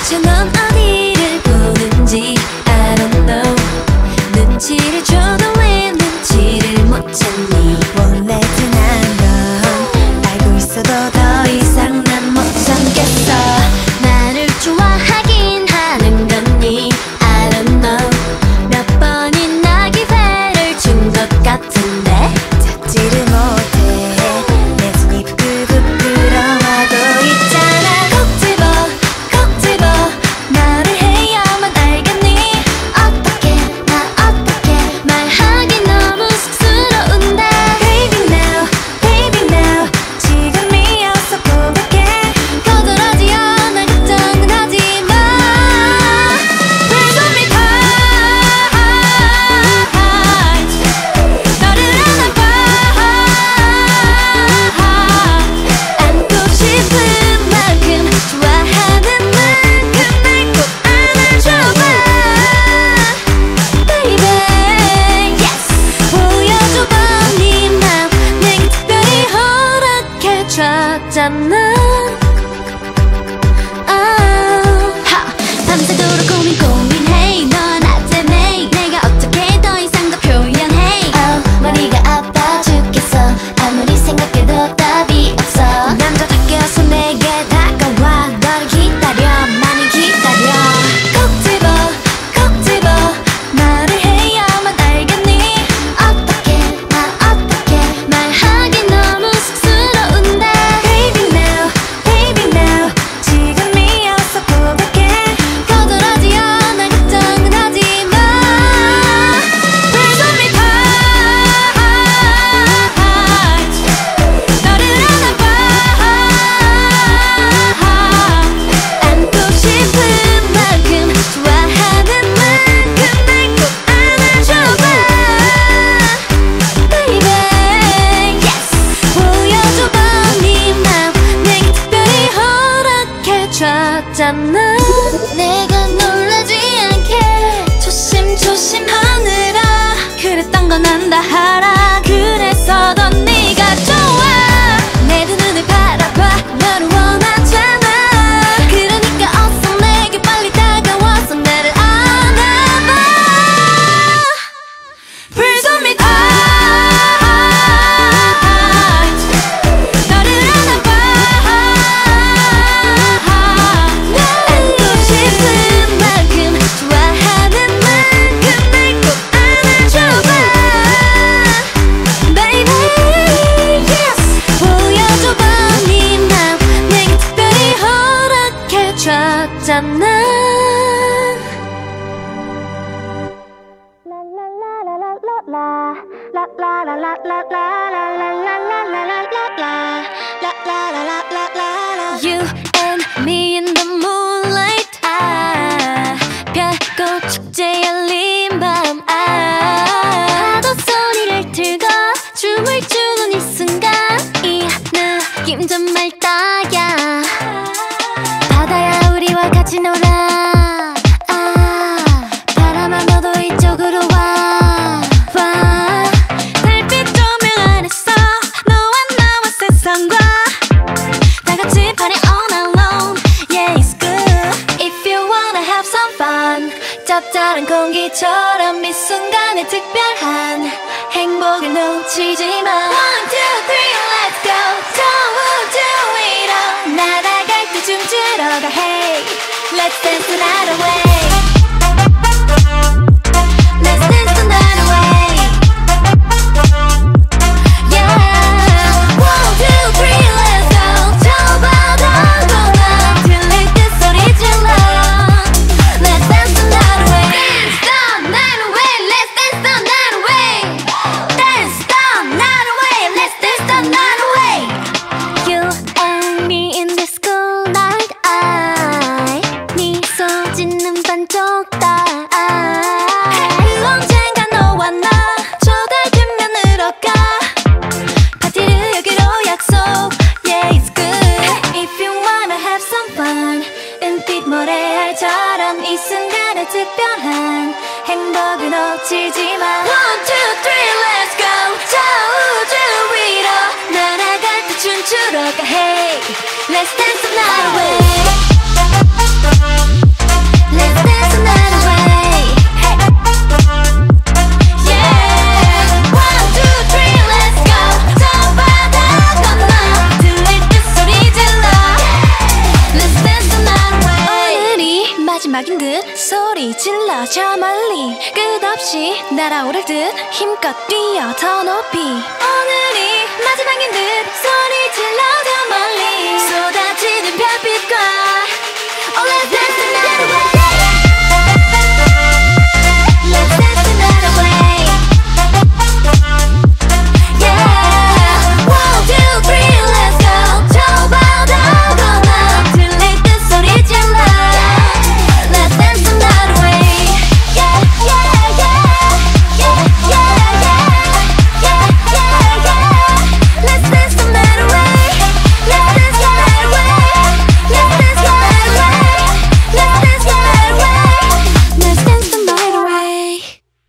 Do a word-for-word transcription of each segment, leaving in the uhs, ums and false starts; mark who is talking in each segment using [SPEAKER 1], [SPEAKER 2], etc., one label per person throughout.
[SPEAKER 1] 도대체 넌 어디를 보는지 I don't know. 눈치를 줘도 왜 눈치를 못 찾니. 원래 흔한 건 알고 있어도 더 이상 난 못 참겠어. 나를 좋아하긴 하는 거니 I don't know. 몇 번이나 기회를 준 것 같은데 찾지를 못해. 내 손이 부끄부 부끄러워하고 있잖아. 꼭 집어 꼭 집어 말을 해야만 알겠니. 어떻게 나 어떻게 말하기 너무 쑥스러운데. Baby now baby now 지금이어서 고백해. 거절하지 않아 걱정은 하지마. Please hold me tight. 너를 안아봐. 안고 싶은 만큼 좋아하는 만큼 날 꼭 안아줘봐. Baby yes 보여줘봐 네 맘. 내게 특별히 허락해줬잖아. 밤새도록 고민 고민해. 넌 나 때문에 내가 어떻게 더 이상 더 표현해. oh, 머리가 아파 죽겠어. 아무리 생각해도 답이 없어. 남자답게 어서 내게 다가와. 너를 기다려 많이 기다려. 꼭 집어 꼭 집어 말을 해야만 알겠니. 어떻게 나 어떻게 말하기 너무 쑥스러운데. Baby now baby now 지금이어서 고백해. 거절하지 않아 걱정은 하지마. Please hold me tight. 너를 안아봐. 안고 싶은 만큼 좋아하는 만큼 날 꼭 안아줘봐. Baby yes 보여줘봐 네 맘. 내게 특별히 허락해줬잖아. 내가 놀라지 않게 조심조심 하느라 그랬던 건 안다 하라. 그래서 더 네가 좋아. 내 두 눈을 바라봐. 너를 원하잖아. 그러니까 어서 내게 빨리 다가와서 나를 안아봐. Please hold me tight. 너를 안아봐. 안고 싶은 만큼 좋아하는 만큼 날 꼭 안아줘봐. Baby yes 보여줘봐 네 맘. 내게 특별히 허락해줬잖아. You and me in the moonlight. 아, 별꽃 축제 열린 밤. 아, 파도 소리를 들고 춤을 추는 이 순간. 이 느낌 정말 딱이야. 바다야 우리와 같이 놀아. 아, 바람아 너도 이쪽으로 와. 와 달빛 조명 아래서 너와 나와 세상과 다 같이 party all night long. Yeah it's good if you wanna have some fun. 짭짤한 공기처럼 이 순간의 특별한 행복을 놓치지 마. One two three let's go. 저 우주 위로 날아갈 때 춤추러 가. Hey let's dance the night away. Let's dance the night away. Yeah one two three let's go. 저 바다로 나 들릴 때 소리 질러. Let's dance the night away. Dance the night away. Let's dance the night away. Dance the night away. Let's dance the night away. You and me in this cool night. I 미소 짓는 반쪽 달. 언젠가 너와 나 저 달 뒷면으로 가. 파티를 여기로 약속. Yeah it's good if you wanna have some fun. 은빛 모래알처럼 이 순간의 특별한 행복을 놓치지 마. One two three let's go. 저 우주 위로 날아갈 때 춤추러 가. Hey let's dance the night away. 소리 질러 저 멀리 끝없이 날아오를 듯 힘껏 뛰어 더 높이 오늘이 마지막인 듯 소리 질러 저 멀리 쏟아지는 별빛과 Oh let's dance the night away. Let's dance the night away. Yeah one two three let's go 저 바다 건너 들릴 듯 소리 질러 Let's dance the night away. Yeah yeah yeah yeah yeah yeah yeah yeah yeah Let's dance the night away. Let's dance the night away. Let's dance the night away. Let's dance the night away. Let's dance the night away.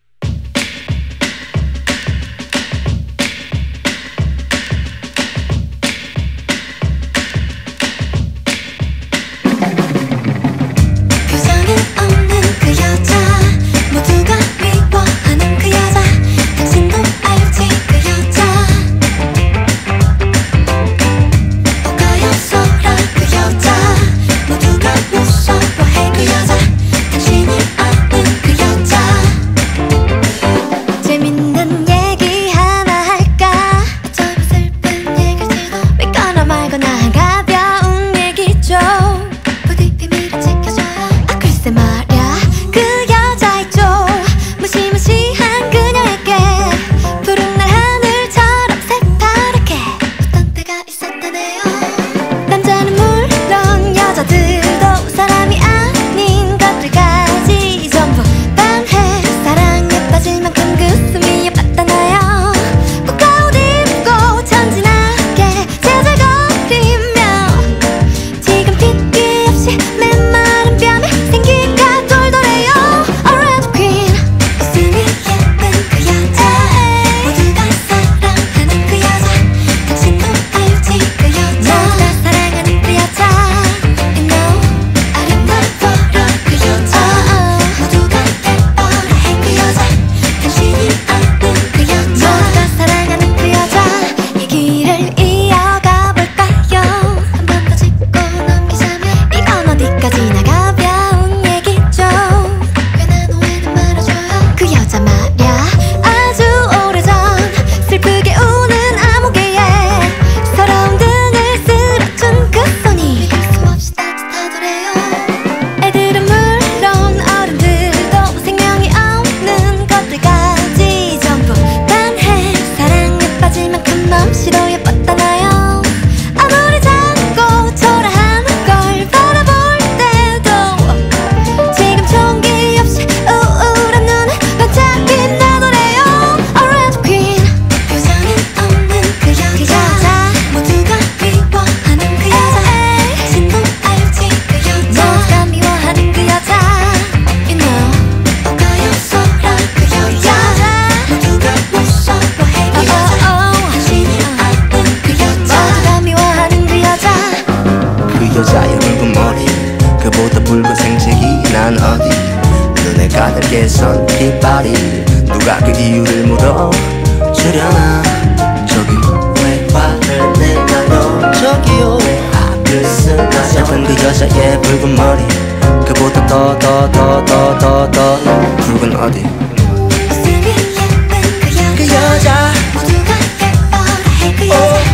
[SPEAKER 1] 표정은 없는 그 여자 모두가 미워하는 그 여자 당신도 알지 그 여자 오가요소라 그 여자 모두가 무서워해 그 여자 당신이 아는 그 여자 재밌는 얘기 하나 할까 어쩌면 슬픈 얘기일지도 믿거나 말거나 가벼운 얘기죠 부디 비밀을 지켜줘요 아 글쎄 말야 그 여자 있죠 무시무시한 그녀에게 푸른 날 하늘처럼 새파랗게 어떤 때가 있었다네요 남자는 물론 여자들도 사람이 아닌 것들까지 전부 반해 사랑에 빠질 만큼 그 숨이 예뻤다나요 꽃가옷 입고 천진하게 제잘거리며 지금 핏기 없이 메마른 뺨에 생기가 돌더래요 Orange Queen 웃음이 예쁜 그 여자 모두가 사랑하는 그 여자 당신도 알지 그 여자 모두가 사랑하는 그 여자 You know 아름다워라 그 여자 모두가 예뻐라 해 그 여자 당신이 아는 그 여자 모두가 사랑하는 그 여자 얘기를 이어가 볼까요 한 번 더 짚고 넘기자면 이건 어디까지나 가벼운 얘기죠 괜한 오해는 말아줘요 그 여자 말야 아주 오래전 슬프게 우는 암흑에 서러운 등을 쓸어준 그 손이 믿을 수 없이 따뜻하더래요 애들은 물론 어른들도 생명이 없는 것들까지 전부 반해 사랑에 빠질 만큼 맘씨도 예뻤다나요 아무리 작고 초라한 걸 바라볼 때도 지금 총기 없이 우울한 눈에 반짝 빛나더래요 Orange Queen 표정은 없는 그 여자 모두가 미워하는 그 여자 당신도 알지 그 여자 모두가 미워하는 그 여자 You know 오가요소라 그 여자 모두가 무서워해 그 여자 당신이 아는 그 여자 모두가 미워하는 그 여자
[SPEAKER 2] 그 여자의 붉은 머리 그보다 붉은 생색이 난 어디 눈에 가득해 선 빛발이 누가 그 이유를 물어주려나 저기 왜 화를 내나요 저기요 왜 악을 쓰나요 예쁜 그 여자의 붉은 머리 그보다 더 더 더 더 더 더 붉은 어디
[SPEAKER 1] 웃음이 예쁜 그 여자
[SPEAKER 2] 그 여자
[SPEAKER 1] 모두가 예뻐라 해 그 여자